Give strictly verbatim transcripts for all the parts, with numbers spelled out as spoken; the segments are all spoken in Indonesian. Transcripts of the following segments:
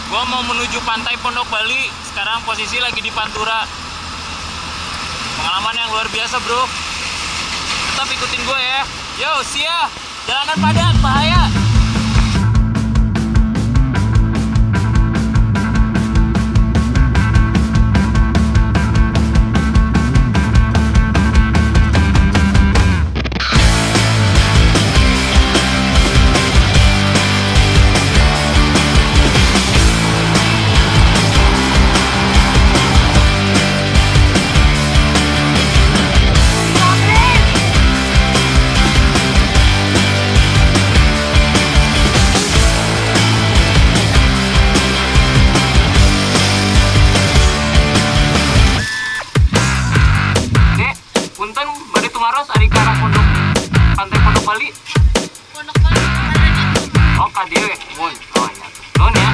Gua mau menuju pantai Pondok Bali. Sekarang posisi lagi di Pantura. Pengalaman yang luar biasa, bro. Tetap ikutin gue ya. Yo, sia. Jalanan padat, bahaya. Punten, bari tumaros ari ka arah pondok pantai Pondok Bali. Pondok Bali ada di. Oh, ka dieu we. Mun. Oh, nya. Nuhun ya.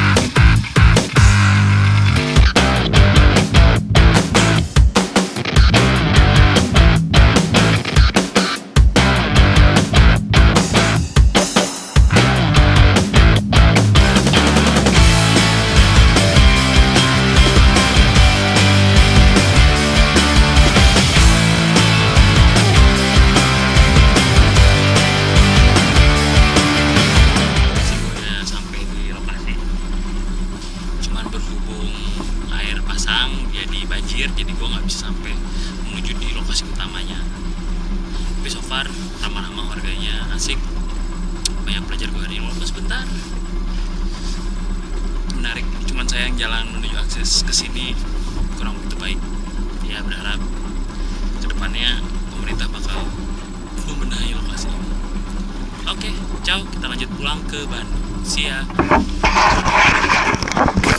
Jadi banjir, jadi gue nggak bisa sampai menuju di lokasi utamanya. Tapi so far ramah-ramah, warganya asik, banyak pelajar gue hari ini walaupun sebentar. Menarik, cuman sayang jalan menuju akses ke sini kurang begitu baik. Ya berharap kedepannya pemerintah bakal membenahi lokasi ini. Oke, ciao, kita lanjut pulang ke Bandung. See ya.